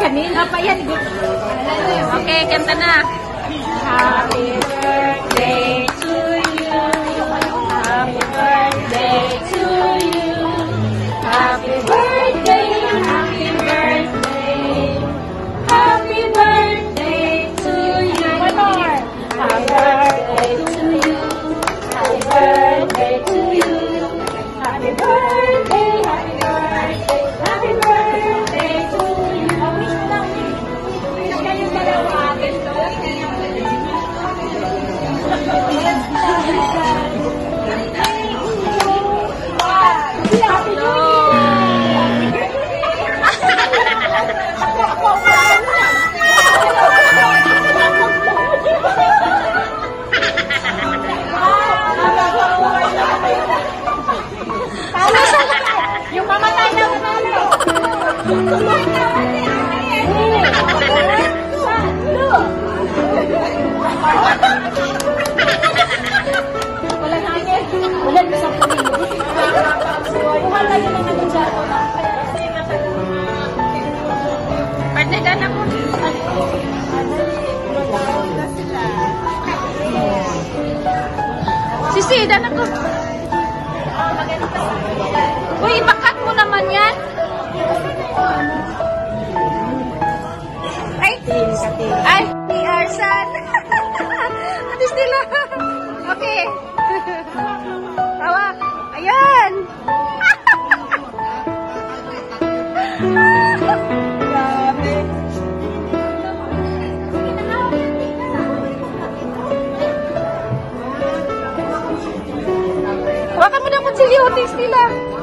Kanina pa yan. Okay, kanta na. Happy birthday to you. Happy birthday to you. Happy birthday, happy birthday. Happy birthday to you. One more. Happy birthday to you. Happy birthday to you. Happy birthday, happy birthday. Happy birthday to you. Kayong dalawa atin to. Yung mamatay na manalo. Walang hangin. Walang sa puling. Wala yun ang nandiyan. Partner dan ako. Sisi, dan ako. Uy, ibakat mo naman yan. Ay, ni Arsan. Atis nila. Okay. Tawa. Ayan. Grabe. Baka mo na po silyotis nila.